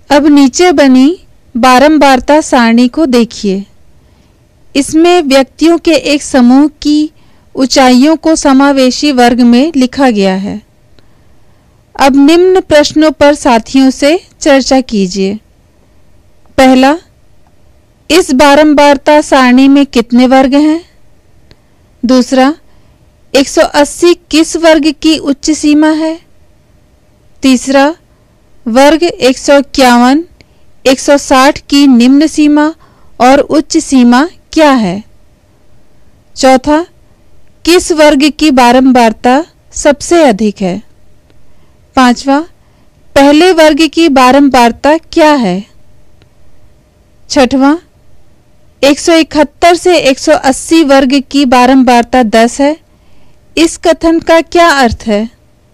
अब नीचे बनी बारंबारता सारणी को देखिए। इसमें व्यक्तियों के एक समूह की ऊंचाइयों को समावेशी वर्ग में लिखा गया है। अब निम्न प्रश्नों पर साथियों से चर्चा कीजिए। पहला, इस बारंबारता सारणी में कितने वर्ग हैं? दूसरा, 180 किस वर्ग की उच्च सीमा है? तीसरा, वर्ग 151, 160 की निम्न सीमा और उच्च सीमा क्या है? चौथा, किस वर्ग की बारंबारता सबसे अधिक है? पांचवा, पहले वर्ग की बारंबारता क्या है? छठवां, 171 से 180 वर्ग की बारंबारता 10 है। इस कथन का क्या अर्थ है?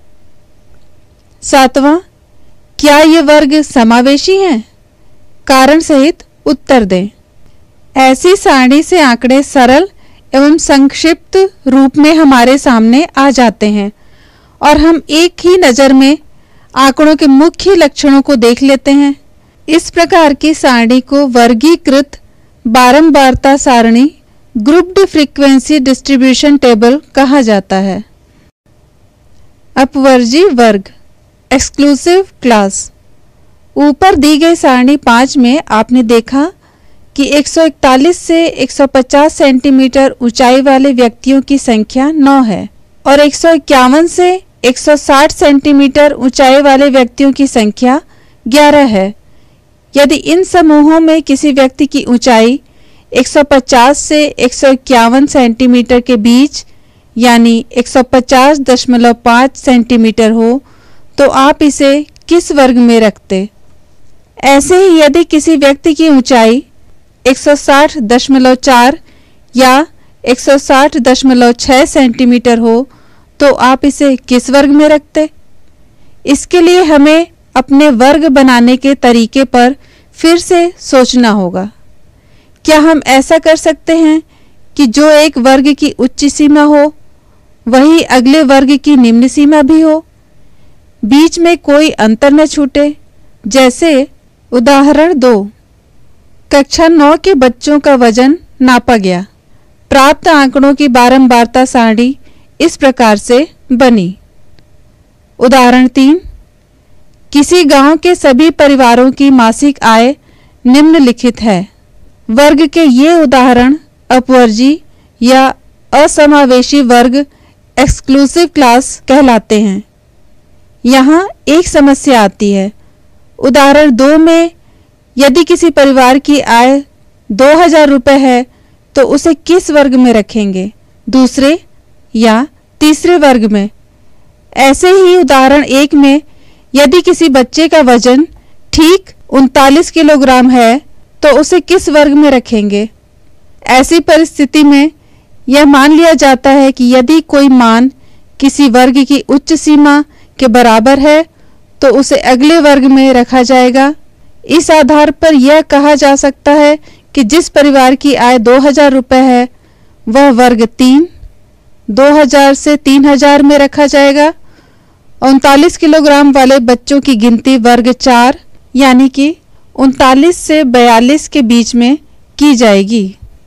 सातवां, क्या ये वर्ग समावेशी हैं? कारण सहित उत्तर दें। ऐसी सारणी से आंकड़े सरल एवं संक्षिप्त रूप में हमारे सामने आ जाते हैं और हम एक ही नज़र में आंकड़ों के मुख्य लक्षणों को देख लेते हैं। इस प्रकार की सारणी को वर्गीकृत बारंबारता सारणी, ग्रुप्ड फ्रीक्वेंसी डिस्ट्रीब्यूशन टेबल कहा जाता है। अपवर्जी वर्ग, एक्सक्लूसिव क्लास। ऊपर दी गई सारणी 5 में आपने देखा कि 141 से 150 सेंटीमीटर ऊंचाई वाले व्यक्तियों की संख्या 9 है और 151 से 160 सेंटीमीटर ऊंचाई वाले व्यक्तियों की संख्या 11 है। यदि इन समूहों में किसी व्यक्ति की ऊंचाई 150 से 151 सेंटीमीटर के बीच यानी 150.5 सेंटीमीटर हो तो आप इसे किस वर्ग में रखते? ऐसे ही यदि किसी व्यक्ति की ऊंचाई 160.4 या 160.6 सेंटीमीटर हो तो आप इसे किस वर्ग में रखते? इसके लिए हमें अपने वर्ग बनाने के तरीके पर फिर से सोचना होगा। क्या हम ऐसा कर सकते हैं कि जो एक वर्ग की उच्च सीमा हो वही अगले वर्ग की निम्न सीमा भी हो, बीच में कोई अंतर न छूटे? जैसे उदाहरण 2, कक्षा 9 के बच्चों का वजन नापा गया। प्राप्त आंकड़ों की बारंबारता सारणी इस प्रकार से बनी। उदाहरण 3, किसी गांव के सभी परिवारों की मासिक आय निम्नलिखित है। वर्ग के ये उदाहरण अपवर्जी या असमावेशी वर्ग, एक्सक्लूसिव क्लास कहलाते हैं। यहाँ एक समस्या आती है। उदाहरण 2 में यदि किसी परिवार की आय 2000 रुपये है तो उसे किस वर्ग में रखेंगे? दूसरे या तीसरे वर्ग में? ऐसे ही उदाहरण 1 में यदि किसी बच्चे का वजन ठीक 39 किलोग्राम है तो उसे किस वर्ग में रखेंगे? ऐसी परिस्थिति में यह मान लिया जाता है कि यदि कोई मान किसी वर्ग की उच्च सीमा के बराबर है तो उसे अगले वर्ग में रखा जाएगा। इस आधार पर यह कहा जा सकता है कि जिस परिवार की आय 2000 रुपये है वह वर्ग 3, 2000 से 3000 में रखा जाएगा। 39 किलोग्राम वाले बच्चों की गिनती वर्ग 4 यानी कि 39 से 42 के बीच में की जाएगी।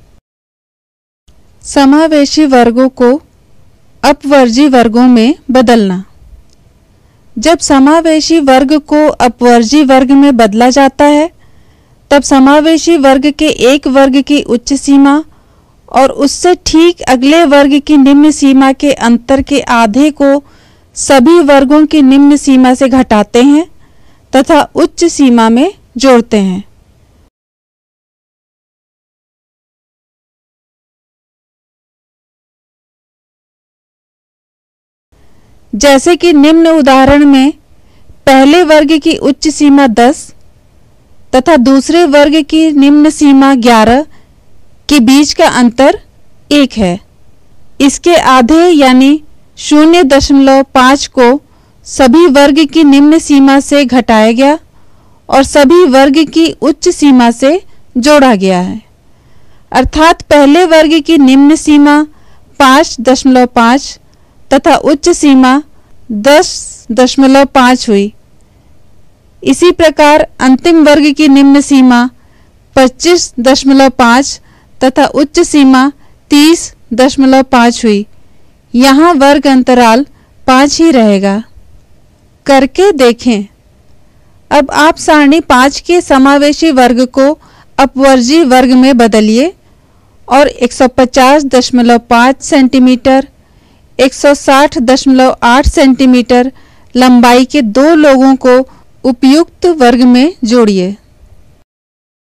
समावेशी वर्गों को अपवर्जी वर्गों में बदलना। जब समावेशी वर्ग को अपवर्जी वर्ग में बदला जाता है तब समावेशी वर्ग के एक वर्ग की उच्च सीमा और उससे ठीक अगले वर्ग की निम्न सीमा के अंतर के आधे को सभी वर्गों की निम्न सीमा से घटाते हैं तथा उच्च सीमा में जोड़ते हैं। जैसे कि निम्न उदाहरण में पहले वर्ग की उच्च सीमा 10 तथा दूसरे वर्ग की निम्न सीमा 11 के बीच का अंतर 1 है। इसके आधे यानी 0.5 को सभी वर्ग की निम्न सीमा से घटाया गया और सभी वर्ग की उच्च सीमा से जोड़ा गया है। अर्थात पहले वर्ग की निम्न सीमा 5.5 तथा उच्च सीमा 10.5 हुई। इसी प्रकार अंतिम वर्ग की निम्न सीमा 25.5 तथा उच्च सीमा 30.5 हुई। यहाँ वर्ग अंतराल 5 ही रहेगा। करके देखें। अब आप सारणी 5 के समावेशी वर्ग को अपवर्जी वर्ग में बदलिए और 150.5 सेंटीमीटर 160.8 सेंटीमीटर लंबाई के दो लोगों को उपयुक्त वर्ग में जोड़िए।